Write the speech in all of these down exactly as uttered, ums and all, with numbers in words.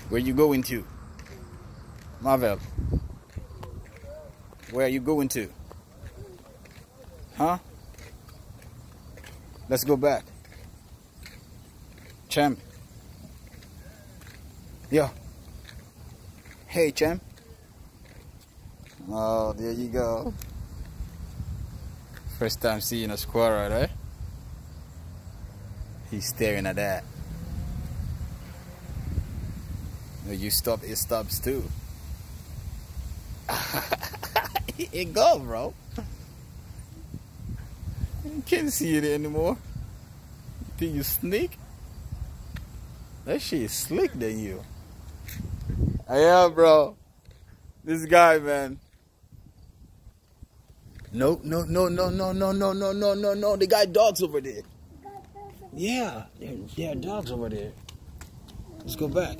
Where you going to? Marvel. Where are you going to? Huh? Let's go back. Champ. Yo. Hey, champ. Oh, there you go. First time seeing a squirrel, right? He's staring at that. You stop, it stops too. It go, bro. You can't see it anymore. You think you sneak? That shit is slick than you. Yeah, bro. This guy, man. No, no, no, no, no, no, no, no, no, no, no. They got dogs over there. Yeah, there, there are dogs over there. Let's go back.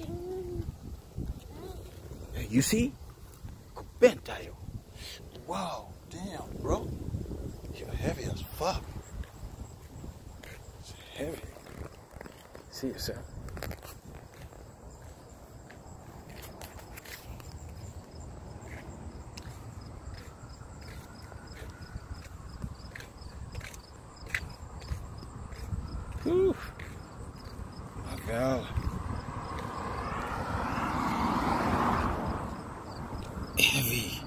Hey, you see? Bent tayo. Wow, damn, bro. You're heavy as fuck. It's heavy. See yourself. Whew. My God. Heavy.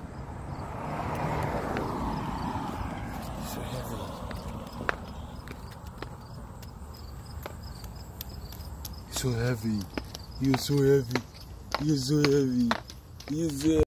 So heavy. So heavy. You're so heavy. You're so heavy. You're so